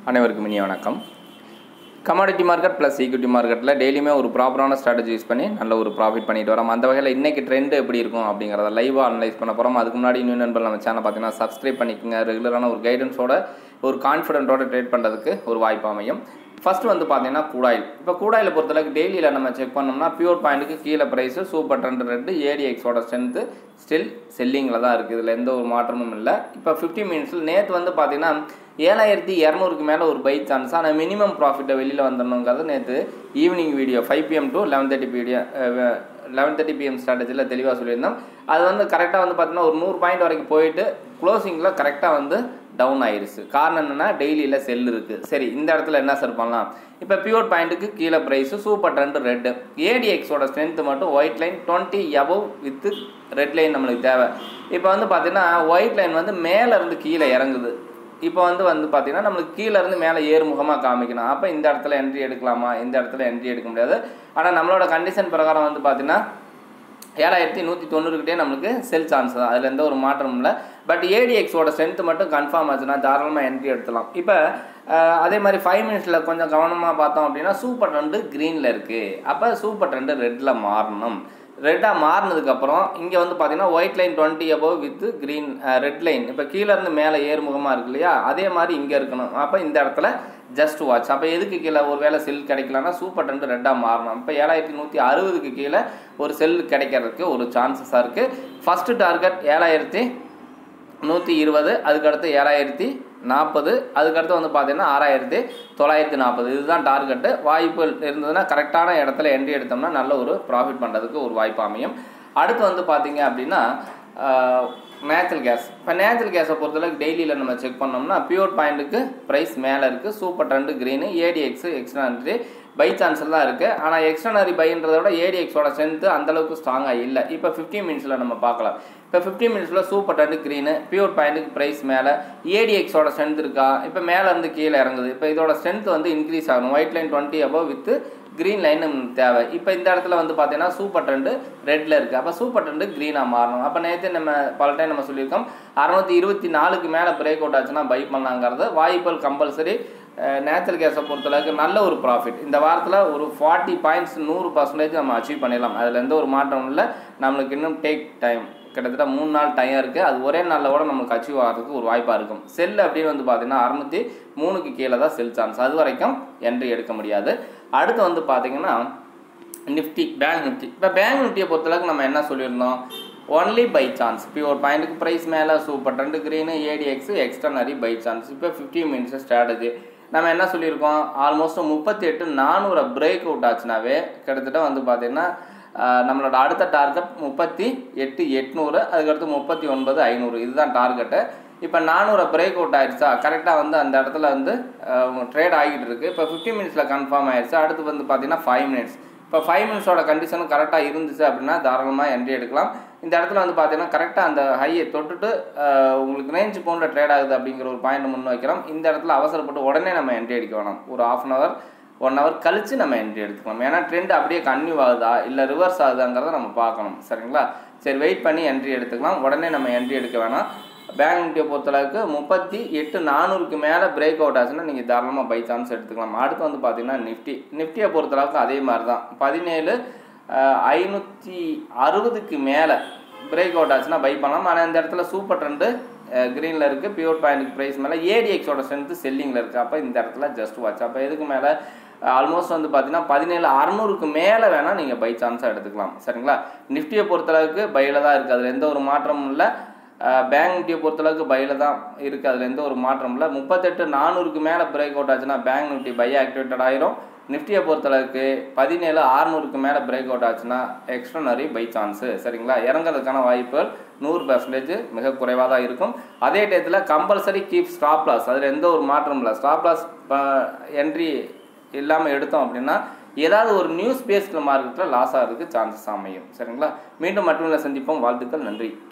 அனைவருக்கும் இனிய வணக்கம். கமாடிட்டி மார்க்கெட் ப்ளஸ் ஈக்விட்டி மார்க்கெட்டில் டெய்லியுமே ஒரு ப்ராப்பரான ஸ்ட்ராட்டஜி யூஸ் பண்ணி நல்ல ஒரு ப்ராஃபிட் பண்ணிட்டு வரோம். அந்த வகையில் இன்றைக்கி ட்ரெண்ட் எப்படி இருக்கும் அப்படிங்கிறத லைவாக அனலைஸ் பண்ண போகிறோம். அதுக்கு முன்னாடி நியூ நண்பர்கள் நம்ம சேனல் பார்த்தீங்கன்னா சப்ஸ்கிரைப் பண்ணிக்கோங்க. ரெகுலரான ஒரு கைடன்ஸோட ஒரு கான்ஃபிடென்ட்டோட ட்ரேட் பண்ணுறதுக்கு ஒரு வாய்ப்பு அமையும். ஃபஸ்ட்டு வந்து பார்த்தீங்கன்னா crude oil. இப்போ crude oil பொறுத்தளவுக்கு டெய்லியில் நம்ம செக் பண்ணோம்னா பியூர் பாயிண்ட்டுக்கு கீழே ப்ரைஸு சூப்பர் ட்ரெண்ட் ரெட்டு ஏடிஎக்ஸோட ஸ்ட்ரென்த்து ஸ்டில் செல்லிங்கில் தான் இருக்குது. இதில் எந்த ஒரு மாற்றமும் இல்லை. இப்போ 50 மினிட்ஸில் நேற்று வந்து பார்த்தீங்கன்னா 7200க்கு மேலே ஒரு பை சான்ஸ். ஆனால் மினிமம் ப்ராஃபிட்டை வெளியில் வந்துடணுங்கிறது நேற்று evening video 5 PM to 11:30 PM ஸ்ட்ராட்டஜியில் தெளிவாக சொல்லியிருந்தோம். அது வந்து கரெக்டாக வந்து பார்த்தீங்கன்னா ஒரு 100 பாயிண்ட் வரைக்கும் போயிட்டு க்ளோசிங்கில் கரெக்டாக வந்து டவுன் ஆயிடுச்சு. காரணம் என்னென்னா டெய்லியில் செல் இருக்குது. சரி, இந்த இடத்துல என்ன சார் பண்ணலாம்? இப்போ பியூர் பாயிண்ட்டுக்கு கீழே ப்ரைஸு சூப்பர் ட்ரெண்ட் ரெட்டு ஏடிஎக்ஸோட ஸ்ட்ரென்த்து மட்டும் white line 20 above with red line நம்மளுக்கு தேவை. இப்போ வந்து பார்த்தீங்கன்னா ஒயிட் லைன் வந்து மேலேருந்து கீழே இறங்குது. இப்போ வந்து பார்த்தீங்கன்னா நம்மளுக்கு கீழேருந்து மேலே ஏறுமுகமாக காமிக்கணும். அப்போ இந்த இடத்துல என்ட்ரி எடுக்கலாமா? இந்த இடத்துல என்ட்ரி எடுக்க முடியாது. ஆனால் நம்மளோட கண்டிஷன் பிரகாரம் வந்து பார்த்தீங்கன்னா 7190கிட்டே நம்மளுக்கு செல் சான்ஸ் தான். அதில் எந்த ஒரு மாற்றமும் இல்லை. பட் ஏடிஎக்ஸோட ஸ்ட்ரென்த்து மட்டும் கன்ஃபார்ம் ஆச்சுன்னா தாராளமாக என்ட்ரி எடுத்துலாம். இப்போ அதே மாதிரி 5 மினிட்ஸில் கொஞ்சம் கவனமாக பார்த்தோம் அப்படின்னா சூப்பர் ட்ரெண்டு க்ரீனில் இருக்குது. அப்போ சூப்பர் ட்ரெண்டு ரெட்டில் மாறணும். ரெட்டாக மாறினதுக்கப்புறம் இங்கே வந்து பார்த்தீங்கன்னா white line 20 above with green red line இப்போ கீழேருந்து மேலே ஏறுமுகமாக இருக்கு இல்லையா? அதே மாதிரி இங்கே இருக்கணும். அப்போ இந்த இடத்துல ஜஸ்ட் வாட்ச். அப்போ எதுக்கு கீழே ஒரு வேளை செல் கிடைக்கலன்னா சூப்பர் ட்ரெண்டு ரெட்டாக மாறணும். இப்போ 7160க்கு கீழே ஒரு செல் கிடைக்கிறதுக்கு ஒரு சான்சஸாக இருக்குது. ஃபஸ்ட்டு டார்கெட் 7120, அதுக்கடுத்து 7040, அதுக்கடுத்து வந்து பார்த்தீங்கன்னா 6940. இதுதான் டார்கெட்டு. வாய்ப்பு இருந்ததுன்னா கரெக்டான இடத்துல என்ட்ரி எடுத்தோம்னா நல்ல ஒரு ப்ராஃபிட் பண்ணுறதுக்கு ஒரு வாய்ப்பு அமையும். அடுத்து வந்து பார்த்தீங்க அப்படின்னா நேச்சுரல் கேஸ். இப்போ நேச்சுரல் கேஸை பொறுத்தளவுக்கு டெய்லியில் நம்ம செக் பண்ணோம்னா பியூர் பாயிண்ட்டுக்கு ப்ரைஸ் மேலே இருக்குது. Super trend green ADX extraordinary buy சான்ஸில் தான் இருக்குது. ஆனால் எக்ஸ்ட்ரானரி பைன்றதை விட ஏடிஎக்ஸோட ஸ்ட்ரென்த்து அந்தளவுக்கு ஸ்ட்ராங்காக இல்லை. இப்போ 50 மினிட்ஸில் நம்ம பார்க்கலாம். இப்போ 50 மினிட்ஸில் சூப்பர் ட்ரெண்டு க்ரீனு பியூர் பாயிண்ட்டுக்கு ப்ரைஸ் மேலே ஏடிஎக்ஸோட ஸ்ட்ரென்த் இருக்கா? இப்போ மேலேருந்து கீழே இறங்குது. இப்போ இதோட ஸ்ட்ரென்த் வந்து இன்க்ரீஸ் ஆகணும். White line 20 above with green line தேவை. இப்போ இந்த இடத்துல வந்து பார்த்தீங்கன்னா சூப்பர் ட்ரெண்டு ரெட்டில் இருக்குது. அப்போ சூப்பர் ட்ரெண்டு க்ரீனாக மாறணும். அப்போ நேற்று நம்ம பல டைம் நம்ம சொல்லியிருக்கோம் 624க்கு மேலே பிரேக் அவுட் ஆச்சுன்னா பை பண்ணலாங்கிறது வாய்ப்புகள் கம்பல்சரி. நேச்சுரல் கேஸை பொறுத்தளவுக்கு நல்ல ஒரு ப்ராஃபிட் இந்த வாரத்தில் ஒரு 40 பாயிண்ட்ஸ் 100% நம்ம அச்சீவ் பண்ணிடலாம். அதில் எந்த ஒரு மாற்றமும் இல்லை. நம்மளுக்கு இன்னும் டேக் டைம் கிட்டத்தட்ட 3 நாள் டைம் இருக்குது. அது ஒரே நாளில் கூட நம்மளுக்கு அச்சீவ் ஆகிறதுக்கு ஒரு வாய்ப்பாக இருக்கும். செல் அப்படின்னு வந்து பார்த்தீங்கன்னா 603க்கு கீழே தான் செல் சான்ஸ். அது வரைக்கும் என்ட்ரி எடுக்க முடியாது. அடுத்து வந்து பார்த்தீங்கன்னா நிஃப்டி, பேங்க் நிஃப்டி. இப்போ பேங்க் நிஃப்டியை பொறுத்தளவுக்கு நம்ம என்ன சொல்லியிருந்தோம்? Only buy chance. பியூர் பாயிண்ட்டுக்கு ப்ரைஸ் மேலே super trend green ADX extraordinary buy chance. இப்போ 50 மினிட்ஸ் ஸ்ட்ராட்டஜி நம்ம என்ன சொல்லியிருக்கோம்? ஆல்மோஸ்ட் 38400 பிரேக் அவுட் ஆச்சுனாவே கிட்டத்தட்ட வந்து பார்த்தீங்கன்னா நம்மளோட அடுத்த டார்கெட் 38800, அதுக்கடுத்து 39500. இதுதான் டார்கெட்டு. இப்போ 400 பிரேக் அவுட் ஆகிடுச்சா? கரெக்டாக வந்து அந்த இடத்துல வந்து ட்ரேட் ஆகிட்டு இருக்குது. இப்போ 50 மினிட்ஸில் கன்ஃபார்ம் ஆகிடுச்சு. அடுத்து வந்து பார்த்தீங்கன்னா 5 மினிட்ஸ். இப்போ 5 மினிட்ஸோட கண்டிஷனும் கரெக்டாக இருந்துச்சு அப்படின்னா தாராளமாக என்ட்ரி எடுக்கலாம். இந்த இடத்துல வந்து பார்த்தீங்கன்னா கரெக்டாக அந்த ஹையை தொட்டுட்டு உங்களுக்கு ரேஞ்சு போன்ற ட்ரேட் ஆகுது அப்படிங்கிற ஒரு பாயிண்ட் முன் வைக்கிறோம். இந்த இடத்துல அவசரப்பட்டு உடனே நம்ம என்ட்ரி அடிக்க வேணாம். ஒரு 1 hour கழித்து நம்ம என்ட்ரி எடுத்துக்கலாம். ஏன்னா ட்ரெண்ட் அப்படியே கன்டினியூ ஆகுதா இல்லை ரிவர்ஸ் ஆகுதாங்கிறத நம்ம பார்க்கணும். சரிங்களா? சரி, வெயிட் பண்ணி என்ட்ரி எடுத்துக்கலாம். உடனே நம்ம என்ட்ரி எடுக்க வேணாம். பேங்க் நிஃப்டியை பொறுத்தளவுக்கு 38400க்கு மேலே பிரேக் அவுட் ஆச்சுன்னா நீங்கள் தாராளமாக பை சான்ஸ் எடுத்துக்கலாம். அடுத்து வந்து பார்த்தீங்கன்னா நிஃப்டியை பொறுத்தளவுக்கு அதே மாதிரி தான் 17560க்கு மேலே பிரேக் அவுட் ஆச்சுன்னா பை பண்ணலாம். ஆனால் இந்த இடத்துல சூப்பர் ட்ரெண்டு க்ரீனில் இருக்குது. பியூர் பாயிண்ட்டுக்கு ப்ரைஸ் மேலே ஏடிஎக்ஸோட ஸ்ட்ரென்த்து செல்லிங்கில் இருக்குது. அப்போ இந்த இடத்துல ஜஸ்ட் வாட்ச். அப்போ எதுக்கு மேலே ஆல்மோஸ்ட் வந்து பார்த்தீங்கன்னா 17600க்கு மேலே வேணால் நீங்கள் பை சான்ஸாக எடுத்துக்கலாம். சரிங்களா? நிஃப்டியை பொறுத்தளவுக்கு பையில் தான் இருக்குது. அதில் எந்த ஒரு மாற்றமும் இல்லை. பேங்க் நிஃப்டியை பொறுத்தளவுக்கு பையில் தான் இருக்குது. அதில் எந்த ஒரு மாற்றம் இல்லை. 38400க்கு மேலே பிரேக் அவுட் ஆச்சுன்னா பேங்க் நிஃப்டி பை ஆக்டிவேட்டட் ஆயிரும். நிஃப்டியை பொறுத்தளவுக்கு 17600க்கு மேலே பிரேக் அவுட் ஆச்சுன்னா எக்ஸ்ட்ரானரி பை சான்ஸு. சரிங்களா? இறங்கிறதுக்கான வாய்ப்புகள் 100% மிக குறைவாக தான் இருக்கும். அதே டயத்தில் கம்பல்சரி கீப் ஸ்டாப் லாஸ். அதில் எந்த ஒரு மாற்றமும் இல்லை. ஸ்டாப் லாஸ் என்ட்ரி இல்லாமல் எடுத்தோம் அப்படின்னா ஏதாவது ஒரு நியூஸ் பேஸ்டு மார்க்கெட்டில் லாஸ் ஆகிறதுக்கு சான்சஸ் அமையும். சரிங்களா? மீண்டும் மட்டும் சந்திப்போம். வாழ்த்துக்கள். நன்றி.